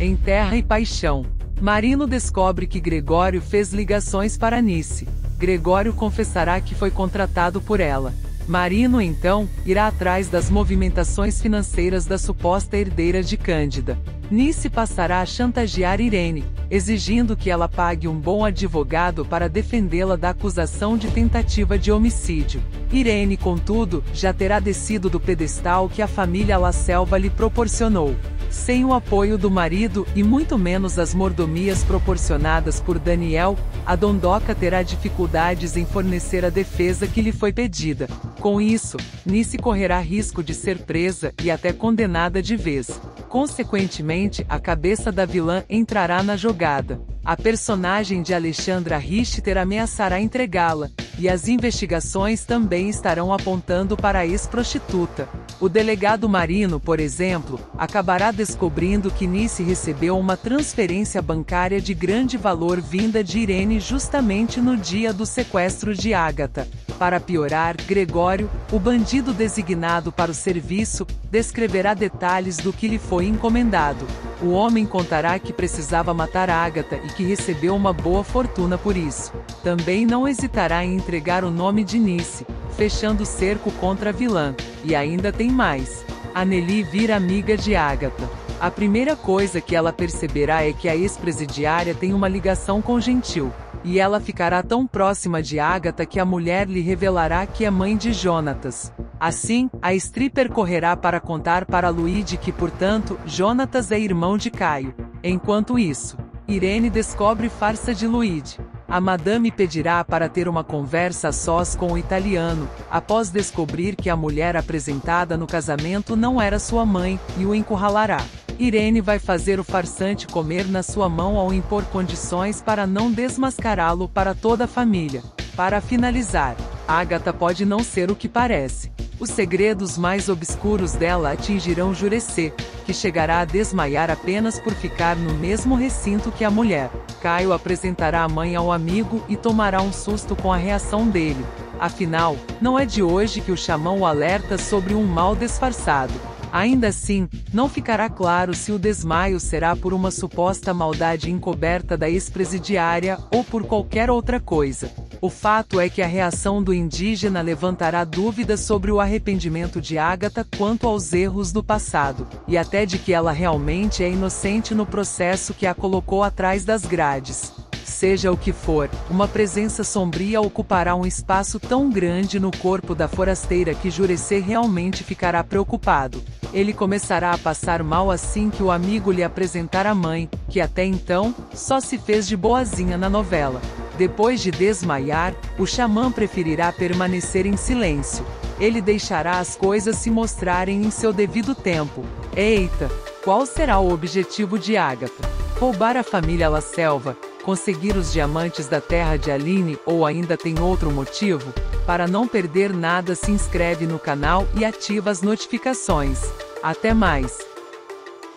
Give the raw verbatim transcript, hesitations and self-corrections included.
Em Terra e Paixão, Marino descobre que Gregório fez ligações para Nice. Gregório confessará que foi contratado por ela. Marino então irá atrás das movimentações financeiras da suposta herdeira de Cândida. Nice passará a chantagear Irene, exigindo que ela pague um bom advogado para defendê-la da acusação de tentativa de homicídio. Irene, contudo, já terá descido do pedestal que a família La Selva lhe proporcionou. Sem o apoio do marido e muito menos as mordomias proporcionadas por Daniel, a Dondoca terá dificuldades em fornecer a defesa que lhe foi pedida. Com isso, Nice correrá risco de ser presa e até condenada de vez. Consequentemente, a cabeça da vilã entrará na jogada. A personagem de Alexandra Richter ameaçará entregá-la, e as investigações também estarão apontando para a ex-prostituta. O delegado Marino, por exemplo, acabará descobrindo que Nice recebeu uma transferência bancária de grande valor vinda de Irene justamente no dia do sequestro de Ágata. Para piorar, Gregório, o bandido designado para o serviço, descreverá detalhes do que lhe foi encomendado. O homem contará que precisava matar Ágata e que recebeu uma boa fortuna por isso. Também não hesitará em entregar o nome de Nice, fechando o cerco contra a vilã. E ainda tem mais. Anneli vira amiga de Ágata. A primeira coisa que ela perceberá é que a ex-presidiária tem uma ligação com Gentil. E ela ficará tão próxima de Ágata que a mulher lhe revelará que é mãe de Jonatas. Assim, a stripper correrá para contar para Luigi que, portanto, Jonatas é irmão de Caio. Enquanto isso, Irene descobre farsa de Luigi. A madame pedirá para ter uma conversa a sós com o italiano, após descobrir que a mulher apresentada no casamento não era sua mãe, e o encurralará. Irene vai fazer o farsante comer na sua mão ao impor condições para não desmascará-lo para toda a família. Para finalizar, Ágata pode não ser o que parece. Os segredos mais obscuros dela atingirão Jurecê, que chegará a desmaiar apenas por ficar no mesmo recinto que a mulher. Caio apresentará a mãe ao amigo e tomará um susto com a reação dele. Afinal, não é de hoje que o xamã o alerta sobre um mal disfarçado. Ainda assim, não ficará claro se o desmaio será por uma suposta maldade encoberta da ex-presidiária ou por qualquer outra coisa. O fato é que a reação do indígena levantará dúvidas sobre o arrependimento de Ágata quanto aos erros do passado, e até de que ela realmente é inocente no processo que a colocou atrás das grades. Seja o que for, uma presença sombria ocupará um espaço tão grande no corpo da forasteira que Jurecê realmente ficará preocupado. Ele começará a passar mal assim que o amigo lhe apresentar a mãe, que até então, só se fez de boazinha na novela. Depois de desmaiar, o xamã preferirá permanecer em silêncio. Ele deixará as coisas se mostrarem em seu devido tempo. Eita! Qual será o objetivo de Ágata? Roubar a família La Selva? Conseguir os diamantes da terra de Aline ou ainda tem outro motivo? Para não perder nada, se inscreve no canal e ativa as notificações. Até mais!